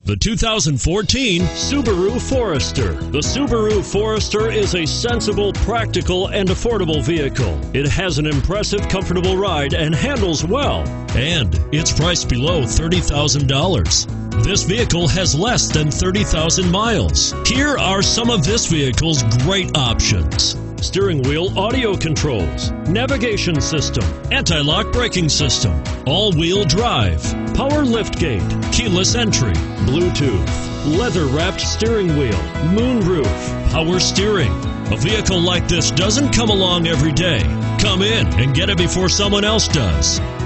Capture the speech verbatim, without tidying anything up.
The two thousand fourteen Subaru Forester. The Subaru Forester is a sensible, practical, and affordable vehicle. It has an impressive, comfortable ride and handles well. And it's priced below thirty thousand dollars. This vehicle has less than thirty thousand miles. Here are some of this vehicle's great options: steering wheel audio controls, navigation system, anti-lock braking system, all-wheel drive, power liftgate, keyless entry, Bluetooth, leather-wrapped steering wheel, moonroof, power steering. A vehicle like this doesn't come along every day. Come in and get it before someone else does.